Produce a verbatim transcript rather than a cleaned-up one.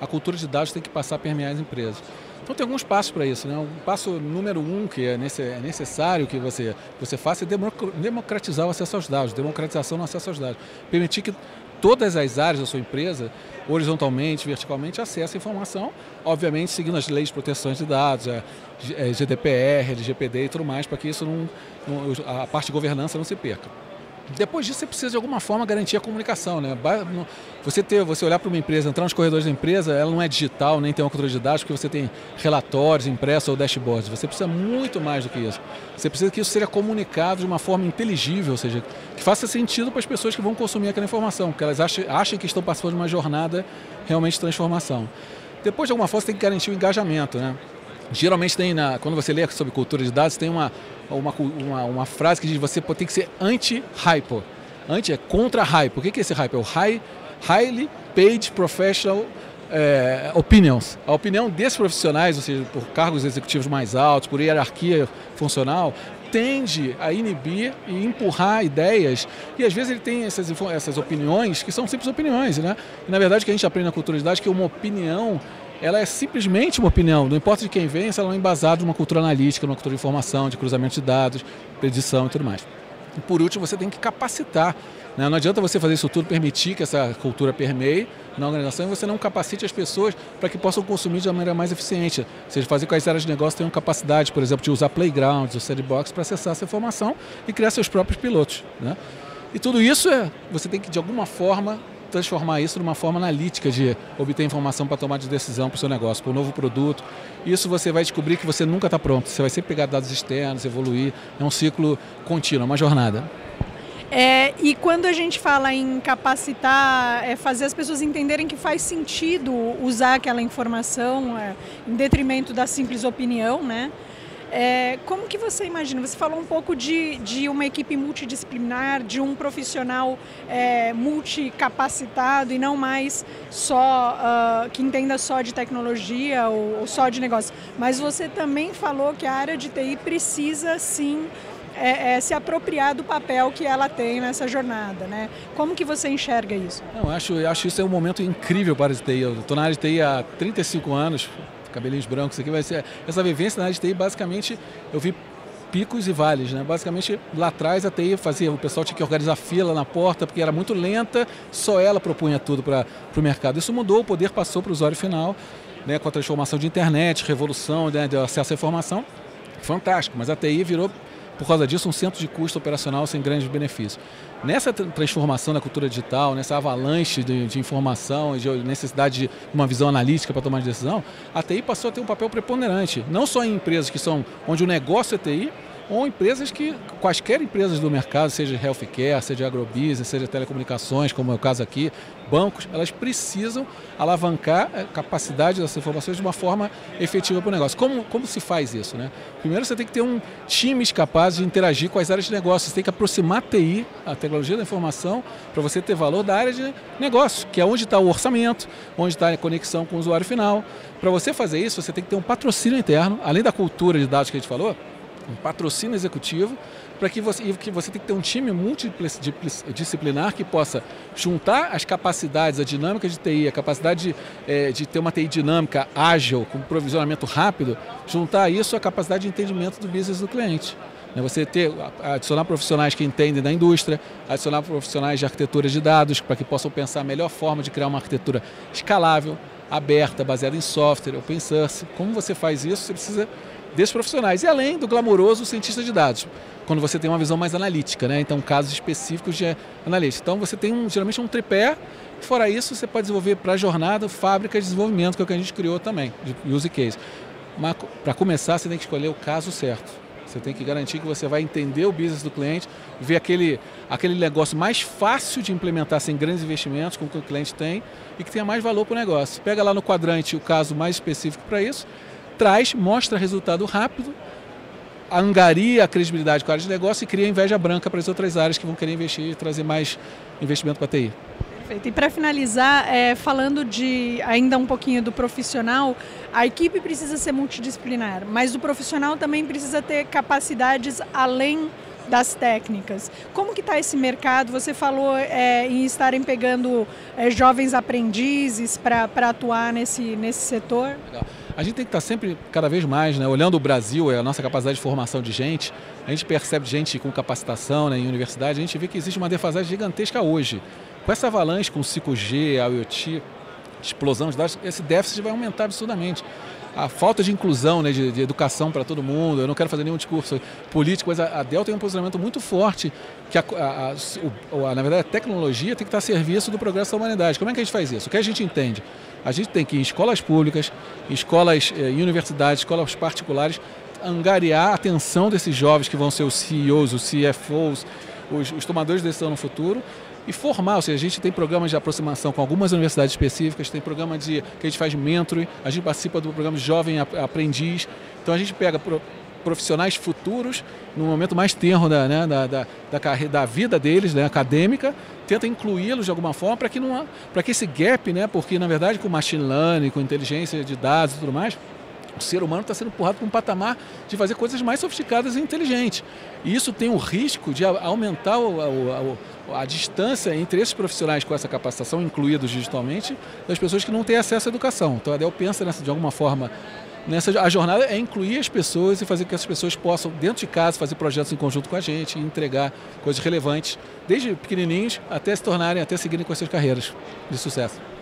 a cultura de dados tem que passar a permear as empresas. Então tem alguns passos para isso, né? Um passo número um que é necessário que você, você faça é democratizar o acesso aos dados, democratização no acesso aos dados. Permitir que todas as áreas da sua empresa, horizontalmente, verticalmente, acessem a informação, obviamente seguindo as leis de proteção de dados, a G D P R, L G P D e tudo mais, para que isso não, não, a parte de governança não se perca. Depois disso, você precisa de alguma forma garantir a comunicação, né? Você, ter, você olhar para uma empresa, entrar nos corredores da empresa, ela não é digital, nem tem uma cultura de dados, porque você tem relatórios impressos ou dashboards. Você precisa muito mais do que isso. Você precisa que isso seja comunicado de uma forma inteligível, ou seja, que faça sentido para as pessoas que vão consumir aquela informação, que elas achem, achem que estão participando de uma jornada realmente de transformação. Depois, de alguma forma, você tem que garantir o engajamento, né? Geralmente tem, na, quando você lê sobre cultura de dados, tem uma, uma, uma, uma frase que diz que você tem que ser anti-hype. Anti é contra hype. O que é esse hype? É o high, Highly Paid Professional é, Opinions. A opinião desses profissionais, ou seja, por cargos executivos mais altos, por hierarquia funcional, tende a inibir e empurrar ideias, e às vezes ele tem essas, essas opiniões que são simples opiniões, né? E, na verdade, o que a gente aprende na cultura de dados é que uma opinião ela é simplesmente uma opinião, não importa de quem vem, se ela não é embasada numa cultura analítica, numa cultura de informação, de cruzamento de dados, predição e tudo mais. E por último, você tem que capacitar, né? Não adianta você fazer isso tudo, permitir que essa cultura permeie na organização e você não capacite as pessoas para que possam consumir de uma maneira mais eficiente. Ou seja, fazer com que as áreas de negócio tenham capacidade, por exemplo, de usar playgrounds ou sandbox para acessar essa informação e criar seus próprios pilotos, né? E tudo isso é, você tem que, de alguma forma, transformar isso numa forma analítica de obter informação para tomar de decisão para o seu negócio, para um novo produto. Isso você vai descobrir que você nunca está pronto. Você vai sempre pegar dados externos, evoluir. É um ciclo contínuo, é uma jornada. É, e quando a gente fala em capacitar, é fazer as pessoas entenderem que faz sentido usar aquela informação é, em detrimento da simples opinião, né? É, como que você imagina? Você falou um pouco de, de uma equipe multidisciplinar, de um profissional é, multicapacitado e não mais só uh, que entenda só de tecnologia ou, ou só de negócio. Mas você também falou que a área de T I precisa sim é, é, se apropriar do papel que ela tem nessa jornada, né? Como que você enxerga isso? Eu acho, eu acho isso é um momento incrível para a T I. Eu estou na área de T I há trinta e cinco anos. Cabelinhos brancos, aqui vai ser essa vivência na área de T I, basicamente eu vi picos e vales, né? Basicamente lá atrás a T I fazia, o pessoal tinha que organizar fila na porta porque era muito lenta, só ela propunha tudo para o mercado. Isso mudou, o poder passou para o usuário final, né? Com a transformação de internet, revolução, né? De acesso à informação, fantástico, mas a T I virou, por causa disso, um centro de custo operacional sem grandes benefícios. Nessa transformação da cultura digital, nessa avalanche de, de informação, de necessidade de uma visão analítica para tomar de decisão, a T I passou a ter um papel preponderante, não só em empresas que são onde o negócio é T I, ou empresas que, quaisquer empresas do mercado, seja healthcare, seja agrobusiness, seja telecomunicações, como é o caso aqui, bancos, elas precisam alavancar a capacidade dessas informações de uma forma efetiva para o negócio. Como, como se faz isso, né? Primeiro você tem que ter um times capazes de interagir com as áreas de negócio, você tem que aproximar a T I, a tecnologia da informação, para você ter valor da área de negócio, que é onde está o orçamento, onde está a conexão com o usuário final. Para você fazer isso, você tem que ter um patrocínio interno, além da cultura de dados que a gente falou, um patrocínio executivo, para que você, que você tem que ter um time multidisciplinar que possa juntar as capacidades, a dinâmica de T I, a capacidade de, é, de ter uma T I dinâmica, ágil, com provisionamento rápido, juntar isso à capacidade de entendimento do business do cliente. Você ter, adicionar profissionais que entendem da indústria, adicionar profissionais de arquitetura de dados, para que possam pensar a melhor forma de criar uma arquitetura escalável, aberta, baseada em software, open source. Como você faz isso, você precisa desses profissionais. E além do glamouroso cientista de dados, quando você tem uma visão mais analítica, né? Então, casos específicos de analista. Então, você tem um, geralmente um tripé. Fora isso, você pode desenvolver para a jornada, fábrica de desenvolvimento, que é o que a gente criou também, de use case. Mas, para começar, você tem que escolher o caso certo. Você tem que garantir que você vai entender o business do cliente, ver aquele, aquele negócio mais fácil de implementar sem grandes investimentos, com o que o cliente tem, e que tenha mais valor para o negócio. Pega lá no quadrante o caso mais específico para isso, traz, mostra resultado rápido, angaria a credibilidade com a área de negócio e cria inveja branca para as outras áreas que vão querer investir e trazer mais investimento para a T I. Perfeito. E para finalizar, é, falando de ainda um pouquinho do profissional, a equipe precisa ser multidisciplinar, mas o profissional também precisa ter capacidades além das técnicas. Como que está esse mercado? Você falou é, em estarem pegando é, jovens aprendizes para atuar nesse, nesse setor? Legal. A gente tem que estar sempre, cada vez mais, né, olhando o Brasil, a nossa capacidade de formação de gente, a gente percebe gente com capacitação, né, em universidade, a gente vê que existe uma defasagem gigantesca hoje. Com essa avalanche, com cinco G, I O T, explosão de dados, esse déficit vai aumentar absurdamente. A falta de inclusão, né, de, de educação para todo mundo, eu não quero fazer nenhum discurso político, mas a, a Dell tem um posicionamento muito forte, que a, a, a, a, na verdade a tecnologia tem que estar a serviço do progresso da humanidade. Como é que a gente faz isso? O que a gente entende? A gente tem que ir em escolas públicas, em escolas, em universidades, escolas particulares, angariar a atenção desses jovens que vão ser os C E Os, os C F Os, os, os tomadores de decisão no futuro, e formar, ou seja, a gente tem programas de aproximação com algumas universidades específicas, tem programa de, que a gente faz mentoring, a gente participa do programa de Jovem Aprendiz, então a gente pega pro, profissionais futuros, no momento mais tenro da, né, da, da, da, carreira, da vida deles, né, acadêmica, tenta incluí-los de alguma forma para que, não, para que esse gap, né, porque na verdade com machine learning, com inteligência de dados e tudo mais, o ser humano está sendo empurrado para um patamar de fazer coisas mais sofisticadas e inteligentes. E isso tem o risco de aumentar o, o, a, a distância entre esses profissionais com essa capacitação, incluídos digitalmente, das pessoas que não têm acesso à educação. Então a Dell pensa nessa, de alguma forma, nessa, a jornada é incluir as pessoas e fazer com que essas pessoas possam, dentro de casa, fazer projetos em conjunto com a gente e entregar coisas relevantes, desde pequenininhos até se tornarem, até seguirem com as suas carreiras de sucesso.